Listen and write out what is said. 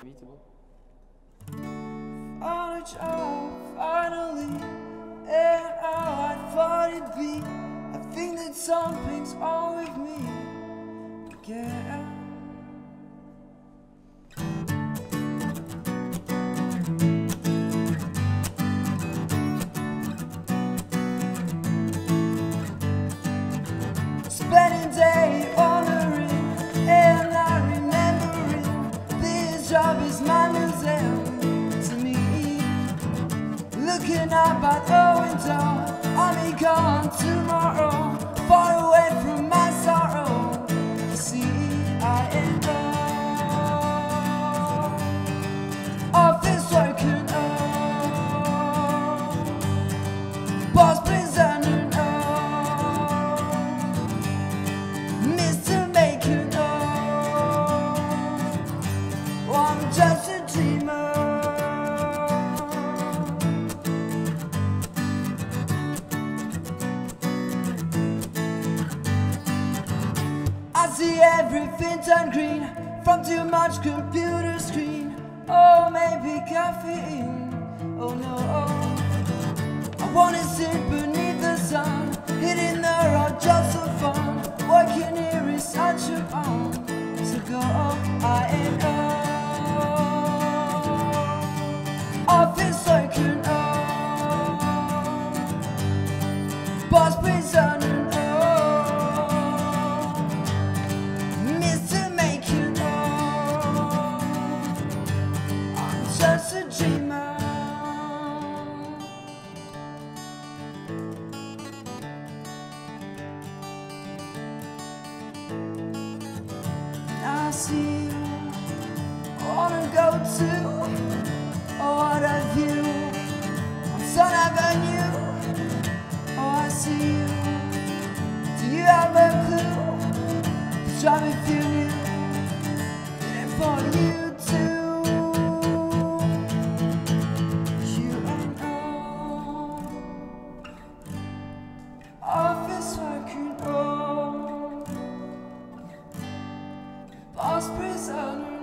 Found a job, finally, and how I thought it'd be. I think that something's wrong with me again. Spending day wandering, and I remembering this job is my museum to me. Looking up at the window, I'll be gone tomorrow, far away from my sorrow. You see, I am office working, boss prisoner. I'm just a dreamer. I see everything turn green from too much computer screen. Oh, maybe caffeine. Oh no, I wanna sit beneath the sun, hitting the road just for fun. Working here is such a fun. So go, I am office working, boss prisoner, Mr. Making, I'm just a dreamer. I see you, wanna go to. Oh, what a view on Sun Avenue. Oh, I see you. Do you have a clue? The job if you knew, and for you too. You and office working, boss prisoner.